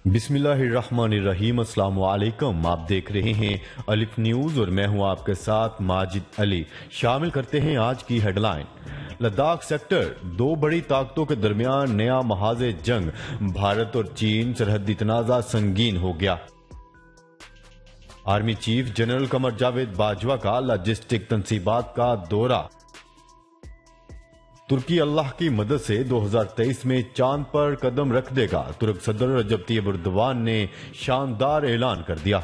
بسم اللہ الرحمن الرحیم۔ السلام علیکم، آپ دیکھ رہے ہیں الف نیوز اور میں ہوں آپ کے ساتھ ماجد علی۔ شامل کرتے ہیں آج کی ہیڈ لائن۔ لداخ سیکٹر، دو بڑی طاقتوں کے درمیان نیا محاذ جنگ، بھارت اور چین سرحدی تنازع سنگین ہو گیا۔ Army chief general Qamar Javed Bajwa کا لاجسٹک تنصیبات کا دورہ۔ ترکی اللہ کی مدد سے 2023 میں چاند پر قدم رکھ دے گا، ترک صدر رجب طیب ایردوان نے شاندار اعلان کر دیا۔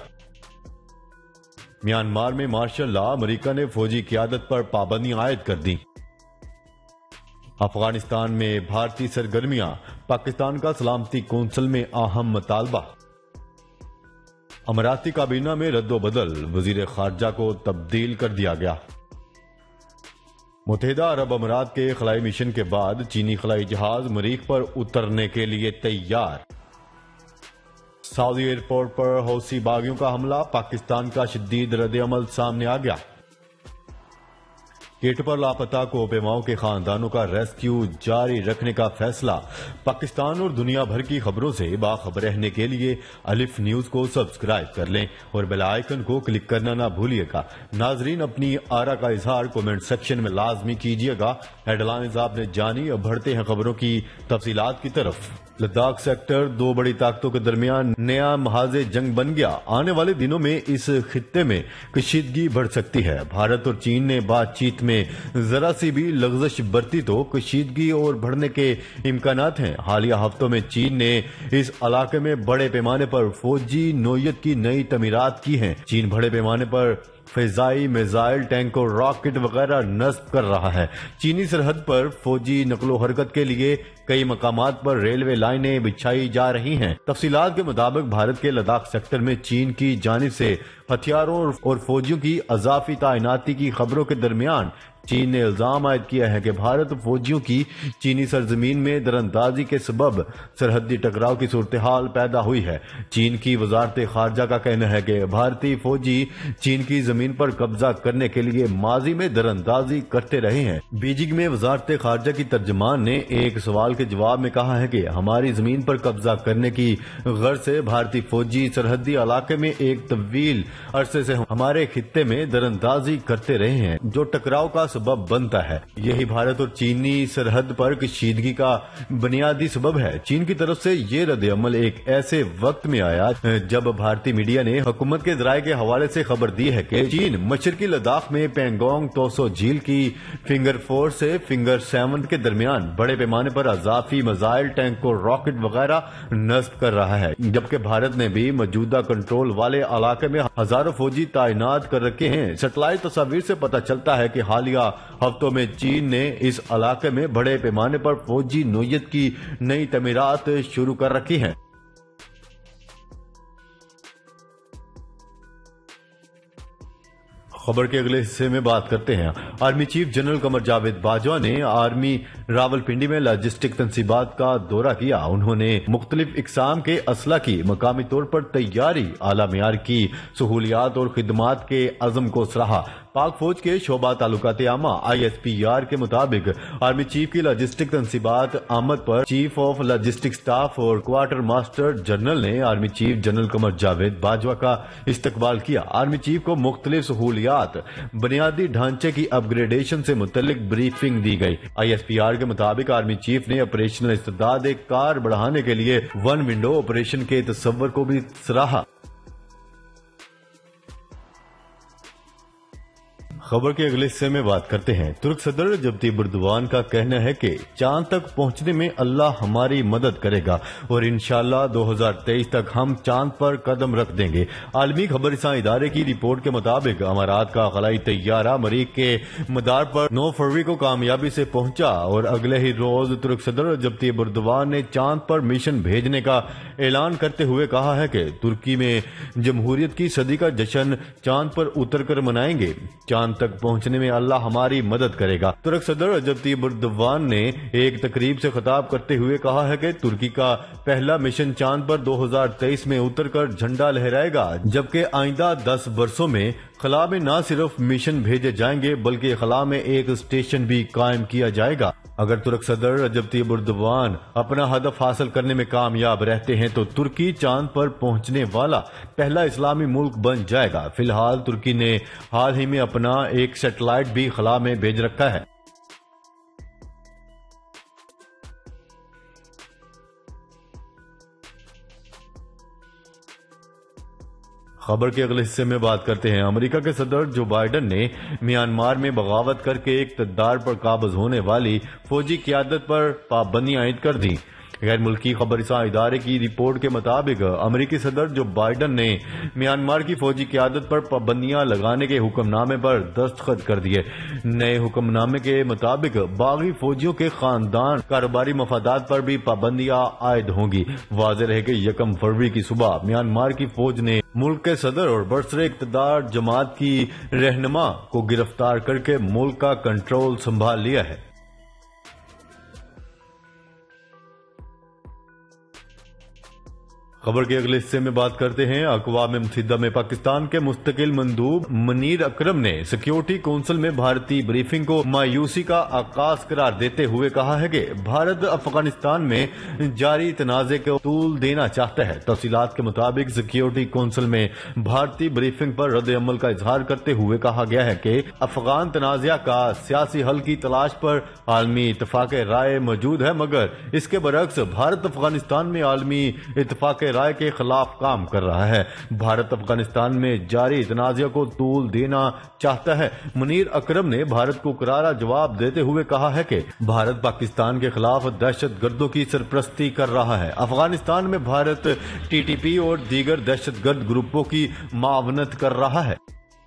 میانمار میں مارشل لا، امریکہ نے فوجی قیادت پر پابندیاں عائد کر دیں۔ افغانستان میں بھارتی سرگرمیاں، پاکستان کا سلامتی کونسل میں اہم مطالبہ۔ اماراتی کابینہ میں رد و بدل، وزیر خارجہ کو تبدیل کر دیا گیا۔ متحدہ عرب امارات کے خلائی مشن کے بعد چینی خلائی جہاز مریخ پر اترنے کے لیے تیار۔ سعودی ایئرپورٹ پر حوثی باغیوں کا حملہ، پاکستان کا شدید رد عمل سامنے آ گیا۔ کیٹ پر لاپتہ کوہ-پیماؤں کے خاندانوں کا ریسکیو جاری رکھنے کا فیصلہ۔ پاکستان اور دنیا بھر کی خبروں سے باخبر رہنے کے لیے الف نیوز کو سبسکرائب کر لیں اور بیل آئیکن کو کلک کرنا نہ بھولیے گا۔ ناظرین، اپنی آرا کا اظہار کومنٹ سیکشن میں لازمی کیجیے گا۔ ہیڈ لائنز آپ نے جانی، اب بڑھتے ہیں خبروں کی تفصیلات کی طرف۔ لداخ سیکٹر، دو بڑی طاقتوں کے درمیان نیا محاذ جنگ بن گیا۔ آنے والے دنوں میں اس خطے میں کشیدگی بڑھ سکتی ہے۔ بھارت اور چین نے بات چیت میں ذرا سی بھی لغزش برتی تو کشیدگی اور بڑھنے کے امکانات ہیں۔ حالیہ ہفتوں میں چین نے اس علاقے میں بڑے پیمانے پر فوجی نوعیت کی نئی تعمیرات کی ہیں۔ چین بڑے پیمانے پر فضائی میزائل، ٹینک اور راکٹ وغیرہ نصب کر رہا ہے۔ چینی سرحد پر فوجی نقل و حرکت کے لیے کئی مقامات پر ریلوے لائنیں بچھائی جا رہی ہیں۔ تفصیلات کے مطابق بھارت کے لداخ سیکٹر میں چین کی جانب سے ہتھیاروں اور فوجیوں کی اضافی تعیناتی کی خبروں کے درمیان چین نے الزام عائد کیا ہے کہ بھارت فوجیوں کی چینی سرزمین میں دراندازی کے سبب سرحدی ٹکراؤ کی صورتحال پیدا ہوئی ہے۔ چین کی وزارت خارجہ کا کہنا ہے کہ بھارتی فوجی چین کی زمین پر قبضہ کرنے کے لیے ماضی میں دراندازی کرتے رہے ہیں۔ بیجنگ میں وزارت خارجہ کی ترجمان نے ایک سوال کے جواب میں کہا ہے کہ ہماری زمین پر قبضہ کرنے کی غرض سے بھارتی فوجی سرحدی علاقے میں ایک طویل عرصے سے ہمارے خطے میں دراندازی کرتے رہے ہیں، جو ٹکراؤ کا سبب بنتا ہے۔ یہی بھارت اور چینی سرحد پر کشیدگی کا بنیادی سبب ہے۔ چین کی طرف سے یہ رد عمل ایک ایسے وقت میں آیا جب بھارتی میڈیا نے حکومت کے ذرائع کے حوالے سے خبر دی ہے کہ چین مشرقی لداخ میں پینگونگ توسو جھیل کی فنگر 4 سے فنگر 7 کے درمیان بڑے پیمانے پر اضافی میزائل، ٹینک اور راکٹ وغیرہ نصب کر رہا ہے، جبکہ بھارت نے بھی موجودہ کنٹرول والے علاقے میں ہزاروں فوجی تعینات کر رکھے ہیں۔ سیٹلائٹ تصاویر سے پتہ چلتا ہے کہ حالیہ ہفتوں میں چین نے اس علاقے میں بڑے پیمانے پر فوجی نوعیت کی نئی تعمیرات شروع کر رکھی ہیں۔ خبر کے اگلے حصے میں بات کرتے ہیں۔ Army chief general Qamar Javed Bajwa نے آرمی راولپنڈی میں لاجسٹک تنصیبات کا دورہ کیا۔ انہوں نے مختلف اقسام کے اسلحہ کی مقامی طور پر تیاری، اعلیٰ معیار کی سہولیات اور خدمات کے عزم کو سراہا۔ پاک فوج کے شعبہ تعلقات عامہ ISPR کے مطابق آرمی چیف کی لاجسٹک تنصیبات آمد پر چیف آف لاجسٹک سٹاف اور کوارٹر ماسٹر جنرل نے army chief general Qamar Javed Bajwa کا استقبال کیا۔ آرمی چیف کو مختلف سہولیات، بنیادی ڈھانچے کی اپ گریڈیشن سے متعلق بریفنگ دی گئی۔ ISPR کے مطابق آرمی چیف نے آپریشنل استعداد کار بڑھانے کے لیے ون ونڈو آپریشن کے تصور کو بھی سراہا۔ خبر کے اگلے حصے میں بات کرتے ہیں۔ ترک صدر رجب طیب ایردوان کا کہنا ہے کہ چاند تک پہنچنے میں اللہ ہماری مدد کرے گا اور انشاءاللہ 2023 تک ہم چاند پر قدم رکھ دیں گے۔ عالمی خبر رساں ادارے کی رپورٹ کے مطابق امارات کا خلائی طیارہ مریخ کے مدار پر 9 فروری کو کامیابی سے پہنچا اور اگلے ہی روز ترک صدر رجب طیب ایردوان نے چاند پر مشن بھیجنے کا اعلان کرتے ہوئے کہا ہے کہ ترکی میں جمہوریت کی صدی کا جشن چاند پر اتر کر منائیں گے۔ چاند تک پہنچنے میں اللہ ہماری مدد کرے گا۔ ترک صدر رجب طیب ایردوان نے ایک تقریب سے خطاب کرتے ہوئے کہا ہے کہ ترکی کا پہلا مشن چاند پر 2023 میں اتر کر جھنڈا لہرائے گا، جبکہ آئندہ 10 برسوں میں خلا میں نہ صرف مشن بھیجے جائیں گے بلکہ خلا میں ایک اسٹیشن بھی قائم کیا جائے گا۔ اگر ترک صدر رجب طیب اردوان اپنا ہدف حاصل کرنے میں کامیاب رہتے ہیں تو ترکی چاند پر پہنچنے والا پہلا اسلامی ملک بن جائے گا۔ فی الحال ترکی نے حال ہی میں اپنا ایک سیٹلائٹ بھی خلا میں بھیج رکھا ہے۔ خبر کے اگلے حصے میں بات کرتے ہیں۔ امریکہ کے صدر جو بائیڈن نے میانمار میں بغاوت کر کے اقتدار پر قابض ہونے والی فوجی قیادت پر پابندیاں عائد کر دیں۔ غیر ملکی خبر رساں ادارے کی رپورٹ کے مطابق امریکی صدر جو بائیڈن نے میانمار کی فوجی قیادت پر پابندیاں لگانے کے حکم نامے پر دستخط کر دیے۔ نئے حکم نامے کے مطابق باغی فوجیوں کے خاندان کاروباری مفادات پر بھی پابندیاں عائد ہوں گی۔ واضح رہے کہ 1 فروری کی صبح میانمار کی فوج نے ملک کے صدر اور برسر اقتدار جماعت کی رہنما کو گرفتار کر کے ملک کا کنٹرول سنبھال لیا ہے۔ خبر کے اگلے حصے میں بات کرتے ہیں۔ اقوام متحدہ میں پاکستان کے مستقل مندوب منیر اکرم نے سیکیورٹی کونسل میں بھارتی بریفنگ کو مایوسی کا آغاز قرار دیتے ہوئے کہا ہے کہ بھارت افغانستان میں جاری تنازع کو طول دینا چاہتا ہے۔ تفصیلات کے مطابق سیکیورٹی کونسل میں بھارتی بریفنگ پر رد عمل کا اظہار کرتے ہوئے کہا گیا ہے کہ افغان تنازع کا سیاسی حل کی تلاش پر عالمی اتفاق رائے موجود ہے، مگر اس کے برعکس بھارت افغانستان میں عالمی اتفاق رائے کے خلاف کام کر رہا ہے۔ بھارت افغانستان میں جاری تنازع کو طول دینا چاہتا ہے۔ منیر اکرم نے بھارت کو کرارا جواب دیتے ہوئے کہا ہے کہ بھارت پاکستان کے خلاف دہشت گردوں کی سرپرستی کر رہا ہے۔ افغانستان میں بھارت ٹی ٹی پی اور دیگر دہشت گرد گروپوں کی معاونت کر رہا ہے۔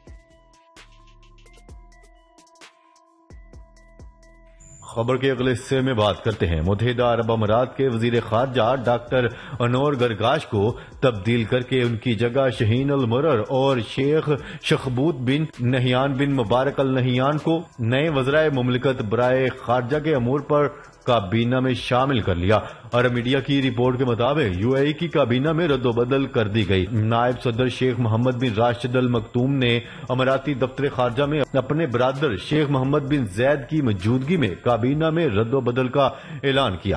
خبر کے اگلے حصے میں بات کرتے ہیں۔ متحدہ عرب امارات کے وزیر خارجہ ڈاکٹر انور گرگاش کو تبدیل کر کے ان کی جگہ شہین المرر اور شیخ شخبوت بن نہیان بن مبارک النہیان کو نئے وزرائے مملکت برائے خارجہ کے امور پر کابینہ میں شامل کر لیا۔ عرب میڈیا کی رپورٹ کے مطابق یو اے ای کی کابینہ میں رد و بدل کر دی گئی۔ نائب صدر شیخ محمد بن راشد المکتوم نے اماراتی دفتر خارجہ میں اپنے برادر شیخ محمد بن زید کی موجودگی میں کابینہ میں رد و بدل کا اعلان کیا۔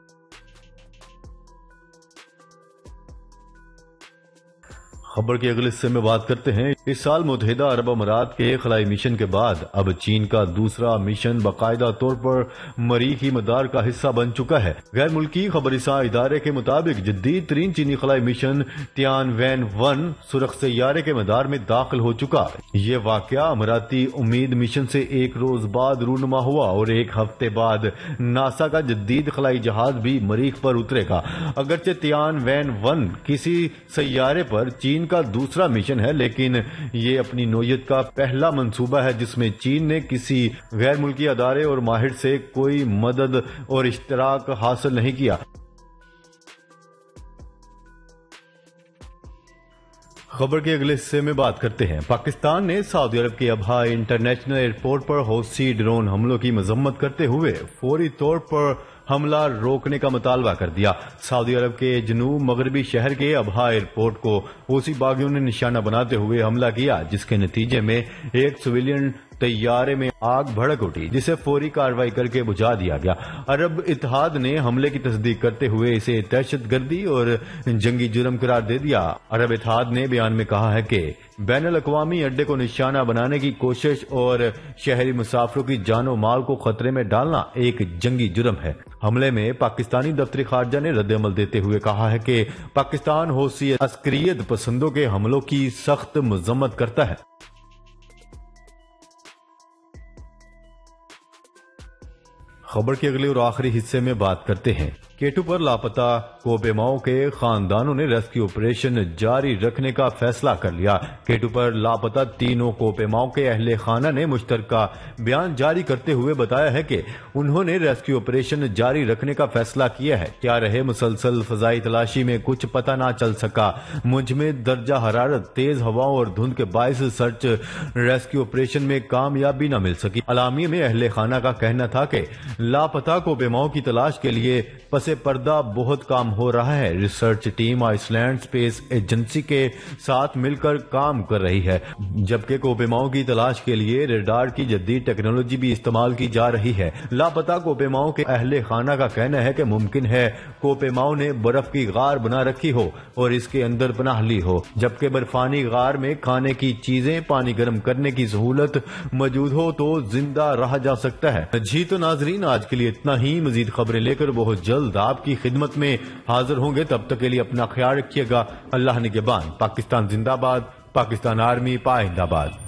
خبر کے اگلے حصے میں بات کرتے ہیں۔ اس سال متحدہ عرب امارات کے خلائی مشن کے بعد اب چین کا دوسرا مشن باقاعدہ طور پر مریخ کی مدار کا حصہ بن چکا ہے۔ غیر ملکی خبر رساں ادارے کے مطابق جدید ترین چینی خلائی مشن تیان وین 1 سرخ سیارے کے مدار میں داخل ہو چکا۔ یہ واقعہ اماراتی امید مشن سے ایک روز بعد رونما ہوا اور ایک ہفتے بعد ناسا کا جدید خلائی جہاز بھی مریخ پر اترے گا۔ اگرچہ تیان وین 1 کسی سیارے پر چین کا دوسرا مشن ہے، لیکن یہ اپنی نوعیت کا پہلا منصوبہ ہے جس میں چین نے کسی غیر ملکی ادارے اور ماہر سے کوئی مدد اور اشتراک حاصل نہیں کیا۔ خبر کے اگلے حصے میں بات کرتے ہیں۔ پاکستان نے سعودی عرب کے ابہا انٹرنیشنل ایئرپورٹ پر حوثی ڈرون حملوں کی مذمت کرتے ہوئے فوری طور پر حملہ روکنے کا مطالبہ کر دیا۔ سعودی عرب کے جنوب مغربی شہر کے ابہا ایئرپورٹ کو حوثی باغیوں نے نشانہ بناتے ہوئے حملہ کیا، جس کے نتیجے میں ایک سویلین طیارے میں آگ بھڑک اٹھی، جسے فوری کارروائی کر کے بجھا دیا گیا۔ عرب اتحاد نے حملے کی تصدیق کرتے ہوئے اسے دہشت گردی اور جنگی جرم قرار دے دیا۔ عرب اتحاد نے بیان میں کہا ہے کہ بین الاقوامی اڈے کو نشانہ بنانے کی کوشش اور شہری مسافروں کی جان و مال کو خطرے میں ڈالنا ایک جنگی جرم ہے۔ حملے میں پاکستانی دفتر خارجہ نے رد عمل دیتے ہوئے کہا ہے کہ پاکستان حوثی عسکریت پسندوں کے حملوں کی سخت مذمت کرتا ہے۔ خبر کے اگلے اور آخری حصے میں بات کرتے ہیں۔ کیٹو پر لاپتہ کوپیماؤں کے خاندانوں نے ریسکیو آپریشن جاری رکھنے کا فیصلہ کر لیا۔ کیٹو پر لاپتہ تینوں کوپیماؤں کے اہل خانہ نے مشترکہ بیان جاری کرتے ہوئے بتایا ہے کہ انہوں نے ریسکیو آپریشن جاری رکھنے کا فیصلہ کیا ہے۔ کیا رہے مسلسل فضائی تلاشی میں کچھ پتہ نہ چل سکا۔ مجمد درجہ حرارت، تیز ہواؤں اور دھند کے باعث سرچ ریسکیو آپریشن میں کامیابی نہ مل سکی۔ اعلامیے میں اہل خانہ کا کہنا تھا کہ لاپتہ کوپیماؤں کی تلاش کے لیے پس پس پردہ بہت کام ہو رہا ہے۔ Research team Iceland space agency کے ساتھ مل کر کام کر رہی ہے، جبکہ کوپے ماؤں کی تلاش کے لیے ریڈار کی جدید ٹیکنالوجی بھی استعمال کی جا رہی ہے۔ لاپتہ کوپے ماؤں کے اہل خانہ کا کہنا ہے کہ ممکن ہے کوپے ماؤں نے برف کی غار بنا رکھی ہو اور اس کے اندر پناہ لی ہو، جبکہ برفانی غار میں کھانے کی چیزیں، پانی گرم کرنے کی سہولت موجود ہو تو زندہ رہا جا سکتا ہے۔ جی تو ناظرین، آج کے لیے اتنا ہی۔ مزید خبریں لے کر بہت جلد آپ کی خدمت میں حاضر ہوں گے، تب تک کے لیے اپنا خیال رکھیے گا۔ اللہ نگہبان۔ پاکستان زندہ باد، پاکستان آرمی پائندہ باد۔